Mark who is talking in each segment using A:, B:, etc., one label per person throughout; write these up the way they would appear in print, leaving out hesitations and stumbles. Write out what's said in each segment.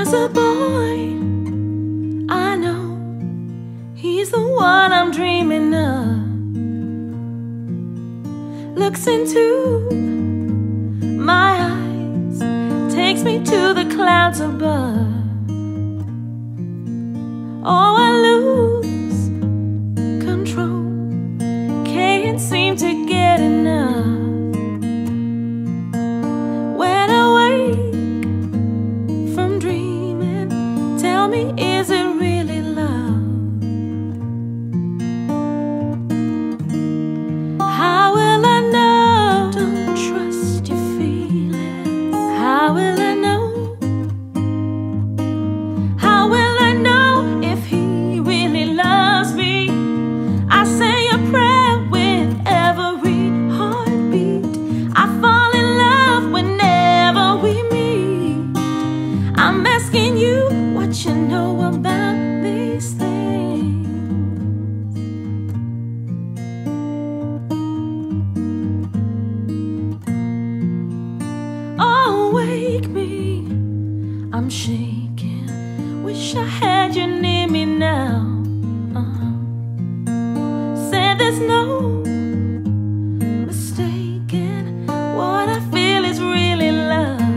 A: There's a boy I know, he's the one I'm dreaming of. Looks into my eyes, takes me to the clouds above. Oh, I lose control, can't seem to get enough. When I wake from dreaming, tell me, is it really love? How will I know? Don't trust your feelings. How will I know? How will I know if he really loves me? I say a prayer with every heartbeat. I fall in love whenever we meet. I'm asking you what you know about these things. Oh, wake me, I'm shaking. Wish I had you near me now. Said there's no mistaking, what I feel is really love.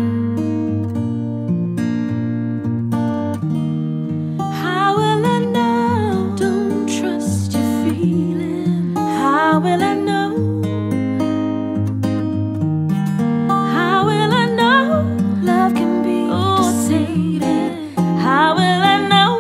A: How will I know? Don't trust your feeling. How will I know? How will I know love can be deceiving? How will I know?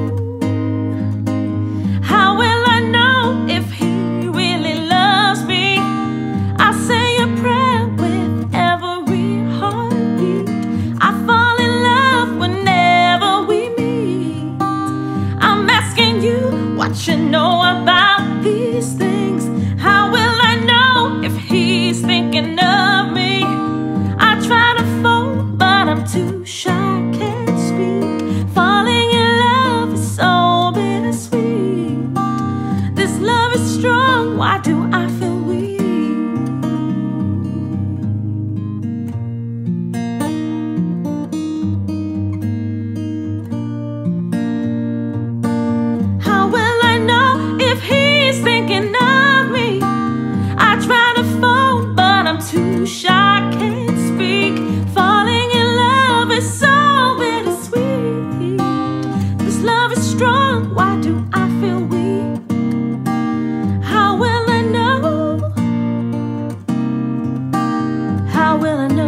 A: How will I know if he really loves me? I say a prayer with every heartbeat. I fall in love whenever we meet. I'm asking you what you know about these things. How will I know if he's thinking of me? I try to phone, but I'm too shy, can't speak. Falling in love is so bittersweet. This love is strong, why do I feel weak? How will I know if he's thinking of me? I try to phone, but I'm too shy, can't speak. Falling in love is so bittersweet. This love is strong, why do I feel weak? How will I know? How will I know?